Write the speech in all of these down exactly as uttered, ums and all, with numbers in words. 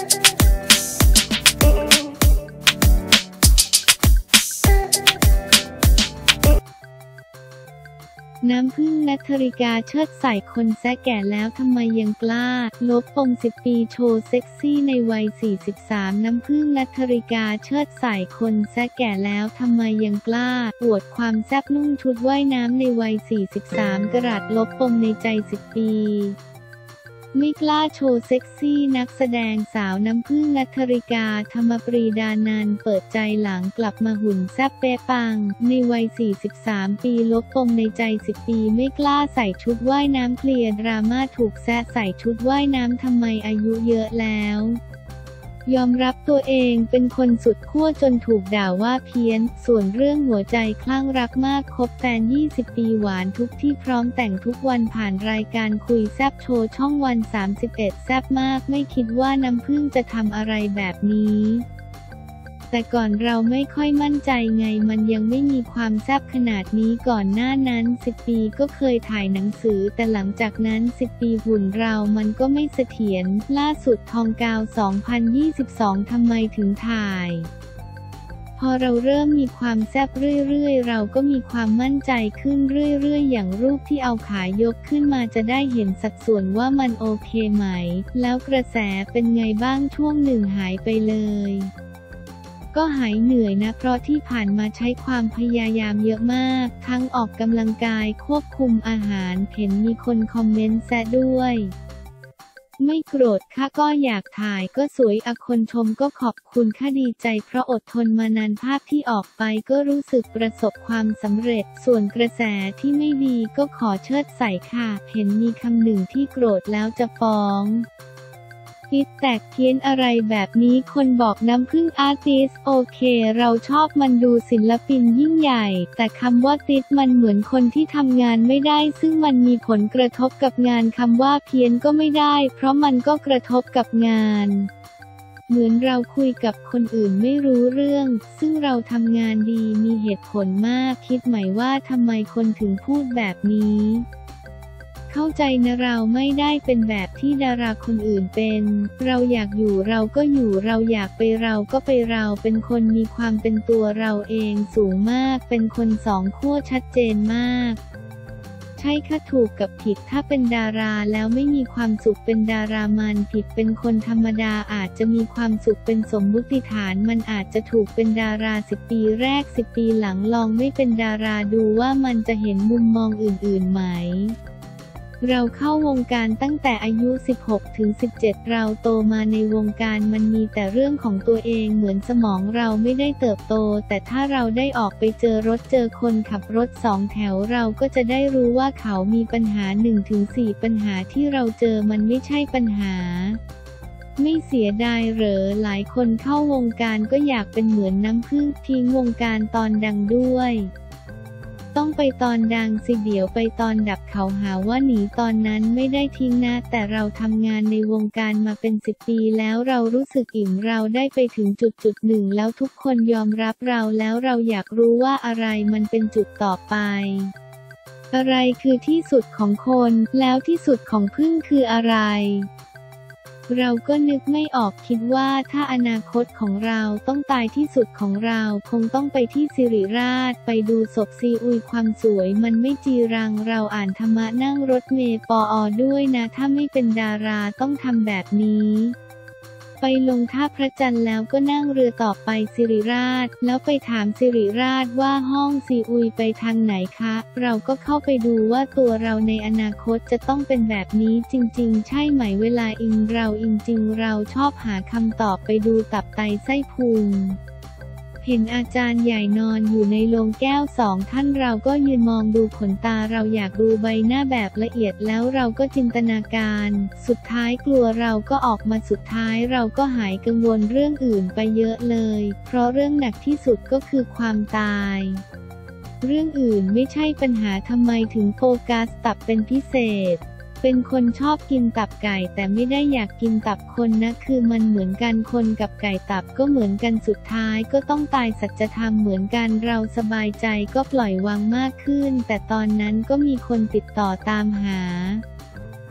น้ำพึ่งณัฐริกาเชิดใส่คนแซะแก่แล้วทำไมยังกล้าลบปมสิบปีโชว์เซ็กซี่ในวัยสี่สิบสามน้ำพึ่งณัฐริกาเชิดใส่คนแซะแก่แล้วทำไมยังกล้าอวดความแซ่บนุ่งชุดว่ายน้ำในวัยสี่สิบสามกรัตลบปมในใจสิบปีไม่กล้าโชว์เซ็กซี่นักแสดงสาวน้ำพึ่งณัฐริกาธรรมปรีดานันท์เปิดใจหลังกลับมาหุ่นแซ่บเป๊ะปังในวัยสี่สิบสามปีลบปมในใจสิบปีไม่กล้าใส่ชุดว่ายน้ำเคลียร์ดราม่าถูกแซะใส่ชุดว่ายน้ำทำไมอายุเยอะแล้วยอมรับตัวเองเป็นคนสุดขั้วจนถูกด่าว่าเพี้ยนส่วนเรื่องหัวใจคลั่งรักมากคบแฟนยี่สิบปีหวานทุกที่พร้อมแต่งทุกวันผ่านรายการคุยแซบโชว์ช่องวันสามสิบเอ็ดแซบมากไม่คิดว่าน้ำพึ่งจะทำอะไรแบบนี้แต่ก่อนเราไม่ค่อยมั่นใจไงมันยังไม่มีความแซ่บขนาดนี้ก่อนหน้านั้นสิบปีก็เคยถ่ายหนังสือแต่หลังจากนั้นสิบปีหุ่นเรามันก็ไม่เสถียรล่าสุดทองกาวสองพันยี่สิบสองทำไมถึงถ่ายพอเราเริ่มมีความแซ่บเรื่อยๆเราก็มีความมั่นใจขึ้นเรื่อยๆอย่างรูปที่เอาขายกขึ้นมาจะได้เห็นสัดส่วนว่ามันโอเคไหมแล้วกระแสเป็นไงบ้างช่วงหนึ่งหายไปเลยก็หายเหนื่อยนะเพราะที่ผ่านมาใช้ความพยายามเยอะมากทั้งออกกำลังกายควบคุมอาหารเห็นมีคนคอมเมนต์แซะด้วยไม่โกรธค่ะก็อยากถ่ายก็สวยอะคนชมก็ขอบคุณค่ะดีใจเพราะอดทนมานานภาพที่ออกไปก็รู้สึกประสบความสำเร็จส่วนกระแสที่ไม่ดีก็ขอเชิดใส่ค่ะเห็นมีคำหนึ่งที่โกรธแล้วจะฟ้องคิดแตกเพี้ยนอะไรแบบนี้คนบอกน้ำพึ่งอาร์ติสโอเคเราชอบมันดูศิลปินยิ่งใหญ่แต่คำว่าติดมันเหมือนคนที่ทำงานไม่ได้ซึ่งมันมีผลกระทบกับงานคำว่าเพี้ยนก็ไม่ได้เพราะมันก็กระทบกับงานเหมือนเราคุยกับคนอื่นไม่รู้เรื่องซึ่งเราทำงานดีมีเหตุผลมากคิดไหมว่าทำไมคนถึงพูดแบบนี้เข้าใจนะเราไม่ได้เป็นแบบที่ดาราคนอื่นเป็นเราอยากอยู่เราก็อยู่เราอยากไปเราก็ไปเราเป็นคนมีความเป็นตัวเราเองสูงมากเป็นคนสองขั้วชัดเจนมากใช่ค่ะถูกกับผิดถ้าเป็นดาราแล้วไม่มีความสุขเป็นดารามันผิดเป็นคนธรรมดาอาจจะมีความสุขเป็นสมมุติฐานมันอาจจะถูกเป็นดาราสิบปีแรกสิบปีหลังลองไม่เป็นดาราดูว่ามันจะเห็นมุมมองอื่นๆไหมเราเข้าวงการตั้งแต่อายุสิบหกถึงสิบเจ็ดเราโตมาในวงการมันมีแต่เรื่องของตัวเองเหมือนสมองเราไม่ได้เติบโตแต่ถ้าเราได้ออกไปเจอรถเจอคนขับรถสองแถวเราก็จะได้รู้ว่าเขามีปัญหา หนึ่งถึงสี่ ปัญหาที่เราเจอมันไม่ใช่ปัญหาไม่เสียดายเหรอหลายคนเข้าวงการก็อยากเป็นเหมือนน้ำพึ่งทิ้งวงการตอนดังด้วยต้องไปตอนดังสิเดี๋ยวไปตอนดับเขาหาว่าหนีตอนนั้นไม่ได้ทิ้งนะแต่เราทำงานในวงการมาเป็นสิบปีแล้วเรารู้สึกอิ่มเราได้ไปถึงจุดจุดหนึ่งแล้วทุกคนยอมรับเราแล้วเราอยากรู้ว่าอะไรมันเป็นจุดต่อไปอะไรคือที่สุดของคนแล้วที่สุดของพึ่งคืออะไรเราก็นึกไม่ออกคิดว่าถ้าอนาคตของเราต้องตายที่สุดของเราคงต้องไปที่สิริราชไปดูศพซีอุยความสวยมันไม่จีรังเราอ่านธรรมะนั่งรถเมล์ปอด้วยนะถ้าไม่เป็นดาราต้องทำแบบนี้ไปลงท่าพระจันทร์แล้วก็นั่งเรือต่อไปสิริราชแล้วไปถามสิริราชว่าห้องซีอุยไปทางไหนคะเราก็เข้าไปดูว่าตัวเราในอนาคตจะต้องเป็นแบบนี้จริงๆใช่ไหมเวลาอิงเราจริงๆเราชอบหาคำตอบไปดูตับไตไส้พุงเห็นอาจารย์ใหญ่นอนอยู่ในโลงแก้วสองท่านเราก็ยืนมองดูขนตาเราอยากดูใบหน้าแบบละเอียดแล้วเราก็จินตนาการสุดท้ายกลัวเราก็ออกมาสุดท้ายเราก็หายกังวลเรื่องอื่นไปเยอะเลยเพราะเรื่องหนักที่สุดก็คือความตายเรื่องอื่นไม่ใช่ปัญหาทำไมถึงโฟกัสตับเป็นพิเศษเป็นคนชอบกินตับไก่แต่ไม่ได้อยากกินตับคนนะคือมันเหมือนกันคนกับไก่ตับก็เหมือนกันสุดท้ายก็ต้องตายสัจธรรมเหมือนกันเราสบายใจก็ปล่อยวางมากขึ้นแต่ตอนนั้นก็มีคนติดต่อตามหา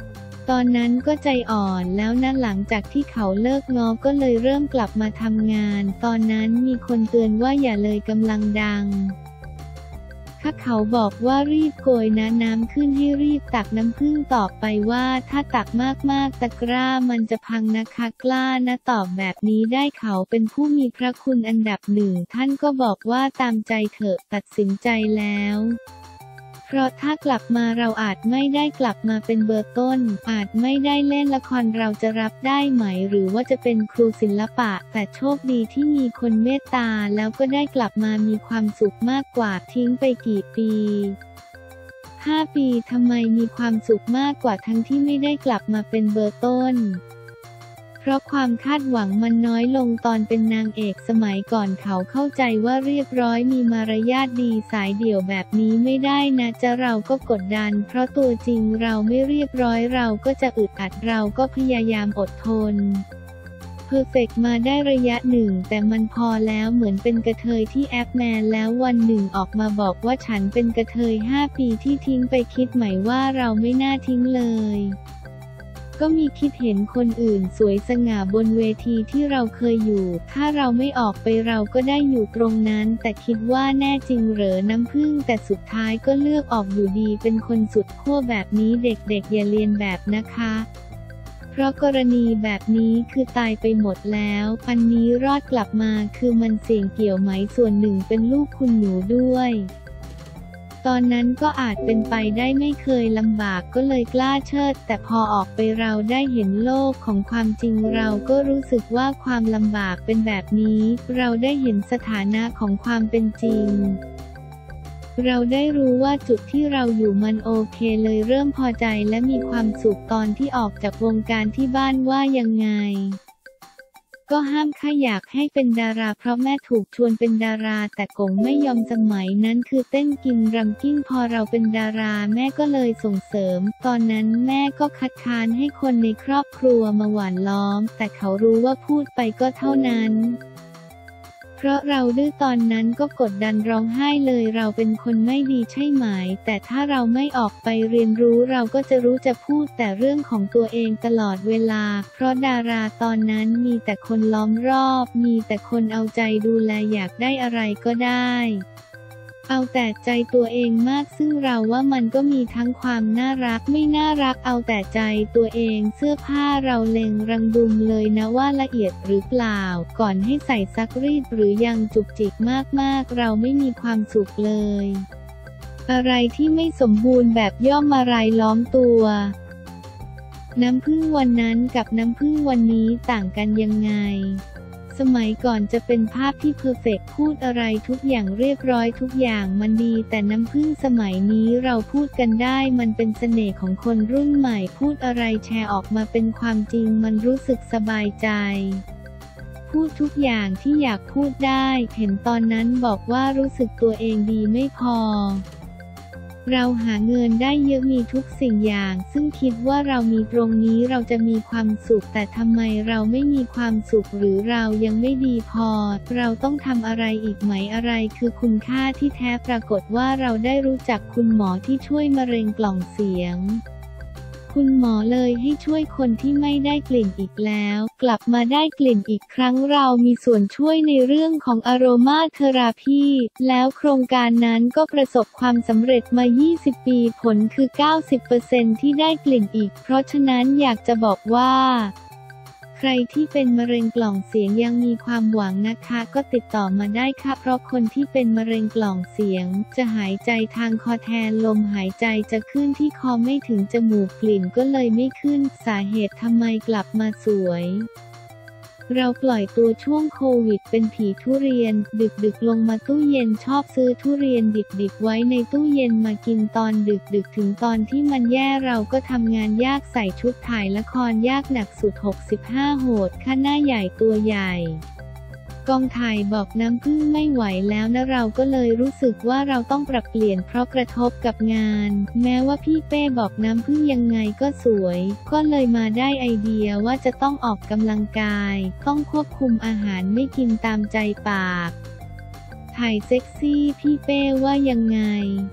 ตอนนั้นก็ใจอ่อนแล้วนะหลังจากที่เขาเลิกง้อก็เลยเริ่มกลับมาทำงานตอนนั้นมีคนเตือนว่าอย่าเลยกำลังดังถ้าเขาบอกว่ารีบโกยนะน้ำขึ้นให้รีบตักน้ำผึ้งตอบไปว่าถ้าตักมากๆตะกร้ามันจะพังนะคะกล้านะตอบแบบนี้ได้เขาเป็นผู้มีพระคุณอันดับหนึ่งท่านก็บอกว่าตามใจเถอะตัดสินใจแล้วเพราะถ้ากลับมาเราอาจไม่ได้กลับมาเป็นเบอร์ต้นอาจไม่ได้เล่นละครเราจะรับได้ไหมหรือว่าจะเป็นครูศิลปะแต่โชคดีที่มีคนเมตตาแล้วก็ได้กลับมามีความสุขมากกว่าทิ้งไปกี่ปีห้าปีทำไมมีความสุขมากกว่าทั้งที่ไม่ได้กลับมาเป็นเบอร์ต้นเพราะความคาดหวังมันน้อยลงตอนเป็นนางเอกสมัยก่อนเขาเข้าใจว่าเรียบร้อยมีมารยาทดีสายเดี่ยวแบบนี้ไม่ได้นะจะเราก็กดดันเพราะตัวจริงเราไม่เรียบร้อยเราก็จะอึดอัดเราก็พยายามอดทนเพอร์เฟกต์มาได้ระยะหนึ่งแต่มันพอแล้วเหมือนเป็นกระเทยที่แอปแมนแล้ววันหนึ่งออกมาบอกว่าฉันเป็นกระเทยห้าปีที่ทิ้งไปคิดไหมว่าเราไม่น่าทิ้งเลยก็มีคิดเห็นคนอื่นสวยสง่าบนเวทีที่เราเคยอยู่ถ้าเราไม่ออกไปเราก็ได้อยู่ตรงนั้นแต่คิดว่าแน่จริงเหรอน้ำผึ้งแต่สุดท้ายก็เลือกออกอยู่ดีเป็นคนสุดขั้วแบบนี้เด็กๆอย่าเลียนแบบนะคะเพราะกรณีแบบนี้คือตายไปหมดแล้วอันนี้รอดกลับมาคือมันเสี่ยงเกี่ยวไหมส่วนหนึ่งเป็นลูกคุณหนูด้วยตอนนั้นก็อาจเป็นไปได้ไม่เคยลำบากก็เลยกล้าเชิดแต่พอออกไปเราได้เห็นโลกของความจริงเราก็รู้สึกว่าความลำบากเป็นแบบนี้เราได้เห็นสถานะของความเป็นจริงเราได้รู้ว่าจุดที่เราอยู่มันโอเคเลยเริ่มพอใจและมีความสุขตอนที่ออกจากวงการที่บ้านว่ายังไงก็ห้ามข้าอยากให้เป็นดาราเพราะแม่ถูกชวนเป็นดาราแต่กงไม่ยอมสมัยนั้นคือเต้นกินรำกิ้งพอเราเป็นดาราแม่ก็เลยส่งเสริมตอนนั้นแม่ก็คัดค้านให้คนในครอบครัวมาหว่านล้อมแต่เขารู้ว่าพูดไปก็เท่านั้นเพราะเราดื้อตอนนั้นก็กดดันร้องไห้เลยเราเป็นคนไม่ดีใช่ไหมแต่ถ้าเราไม่ออกไปเรียนรู้เราก็จะรู้จะพูดแต่เรื่องของตัวเองตลอดเวลาเพราะดาราตอนนั้นมีแต่คนล้อมรอบมีแต่คนเอาใจดูแลอยากได้อะไรก็ได้เอาแต่ใจตัวเองมากซึ่งเราว่ามันก็มีทั้งความน่ารักไม่น่ารักเอาแต่ใจตัวเองเสื้อผ้าเราเล็งรังดุมเลยนะว่าละเอียดหรือเปล่าก่อนให้ใส่ซักรีดหรือยังจุกจิกมากๆเราไม่มีความสุขเลยอะไรที่ไม่สมบูรณ์แบบย่อมมารายล้อมตัวน้ำผึ้งวันนั้นกับน้ำผึ้งวันนี้ต่างกันยังไงสมัยก่อนจะเป็นภาพที่เพอร์เฟกต์พูดอะไรทุกอย่างเรียบร้อยทุกอย่างมันดีแต่น้ำผึ้งสมัยนี้เราพูดกันได้มันเป็นเสน่ห์ของคนรุ่นใหม่พูดอะไรแชร์ออกมาเป็นความจริงมันรู้สึกสบายใจพูดทุกอย่างที่อยากพูดได้เห็นตอนนั้นบอกว่ารู้สึกตัวเองดีไม่พอเราหาเงินได้เยอะมีทุกสิ่งอย่างซึ่งคิดว่าเรามีตรงนี้เราจะมีความสุขแต่ทำไมเราไม่มีความสุขหรือเรายังไม่ดีพอเราต้องทำอะไรอีกไหมอะไรคือคุณค่าที่แท้ปรากฏว่าเราได้รู้จักคุณหมอที่ช่วยมะเร็งกล่องเสียงคุณหมอเลยให้ช่วยคนที่ไม่ได้กลิ่นอีกแล้วกลับมาได้กลิ่นอีกครั้งเรามีส่วนช่วยในเรื่องของอโรมาเทอราพีแล้วโครงการนั้นก็ประสบความสำเร็จมายี่สิบปีผลคือ เก้าสิบเปอร์เซ็นต์ ที่ได้กลิ่นอีกเพราะฉะนั้นอยากจะบอกว่าใครที่เป็นมะเร็งกล่องเสียงยังมีความหวังนะคะก็ติดต่อมาได้ค่ะเพราะคนที่เป็นมะเร็งกล่องเสียงจะหายใจทางคอแทนลมหายใจจะขึ้นที่คอไม่ถึงจมูกกลิ่นก็เลยไม่ขึ้นสาเหตุทำไมกลับมาสวยเราปล่อยตัวช่วงโควิดเป็นผีทุเรียนดึกๆลงมาตู้เย็นชอบซื้อทุเรียนดิบๆไว้ในตู้เย็นมากินตอนดึกๆถึงตอนที่มันแย่เราก็ทำงานยากใส่ชุดถ่ายละครยากหนักสุดหกสิบห้าโหดค่าหน้าใหญ่ตัวใหญ่กองถ่ายบอกน้ำผึ้งไม่ไหวแล้วนะเราก็เลยรู้สึกว่าเราต้องปรับเปลี่ยนเพราะกระทบกับงานแม้ว่าพี่เป้บอกน้ำผึ้งยังไงก็สวยก็เลยมาได้ไอเดียว่าจะต้องออกกำลังกายต้องควบคุมอาหารไม่กินตามใจปากถ่ายเซ็กซี่พี่เป้ว่ายังไงพ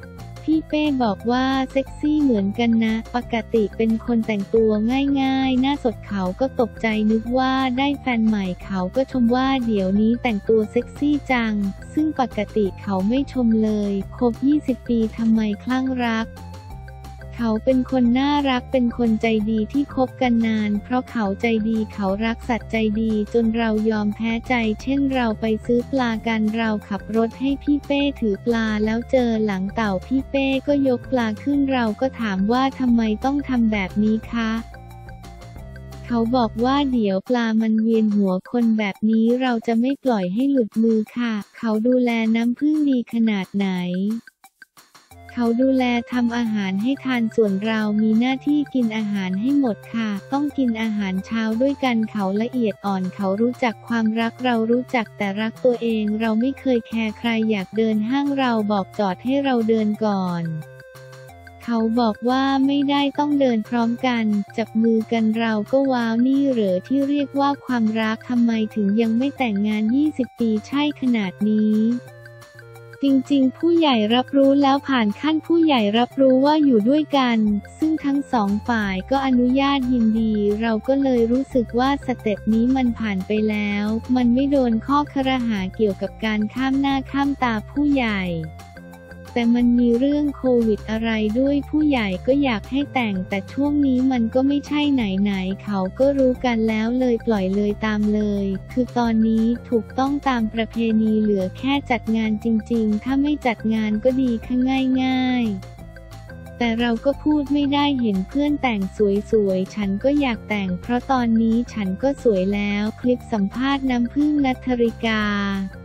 พี่เป้บอกว่าเซ็กซี่เหมือนกันนะปกติเป็นคนแต่งตัวง่ายๆหน้าสดเขาก็ตกใจนึกว่าได้แฟนใหม่เขาก็ชมว่าเดี๋ยวนี้แต่งตัวเซ็กซี่จังซึ่งปกติเขาไม่ชมเลยคบยี่สิบปีทำไมคลั่งรักเขาเป็นคนน่ารักเป็นคนใจดีที่คบกันนานเพราะเขาใจดีเขารักสัตว์ใจดีจนเรายอมแพ้ใจเช่นเราไปซื้อปลากันเราขับรถให้พี่เป้ถือปลาแล้วเจอหลังเต่าพี่เป้ก็ยกปลาขึ้นเราก็ถามว่าทำไมต้องทำแบบนี้คะเขาบอกว่าเดี๋ยวปลามันเวียนหัวคนแบบนี้เราจะไม่ปล่อยให้หลุดมือค่ะเขาดูแลน้ำผึ้งดีขนาดไหนเขาดูแลทำอาหารให้ทานส่วนเรามีหน้าที่กินอาหารให้หมดค่ะต้องกินอาหารเช้าด้วยกันเขาละเอียดอ่อนเขารู้จักความรักเรารู้จักแต่รักตัวเองเราไม่เคยแคร์ใครอยากเดินห้างเราบอกจอดให้เราเดินก่อนเขาบอกว่าไม่ได้ต้องเดินพร้อมกันจับมือกันเราก็ว้าวนี่เหรอที่เรียกว่าความรักทำไมถึงยังไม่แต่งงานยี่สิบปีใช่ขนาดนี้จริงๆผู้ใหญ่รับรู้แล้วผ่านขั้นผู้ใหญ่รับรู้ว่าอยู่ด้วยกันซึ่งทั้งสองฝ่ายก็อนุญาตยินดีเราก็เลยรู้สึกว่าสเต็ปนี้มันผ่านไปแล้วมันไม่โดนข้อครหาเกี่ยวกับการข้ามหน้าข้ามตาผู้ใหญ่แต่มันมีเรื่องโควิดอะไรด้วยผู้ใหญ่ก็อยากให้แต่งแต่ช่วงนี้มันก็ไม่ใช่ไหนๆเขาก็รู้กันแล้วเลยปล่อยเลยตามเลยคือตอนนี้ถูกต้องตามประเพณีเหลือแค่จัดงานจริงๆถ้าไม่จัดงานก็ดีค่ะง่ายๆแต่เราก็พูดไม่ได้เห็นเพื่อนแต่งสวยๆฉันก็อยากแต่งเพราะตอนนี้ฉันก็สวยแล้วคลิปสัมภาษณ์น้ำผึ้งณัฐริกา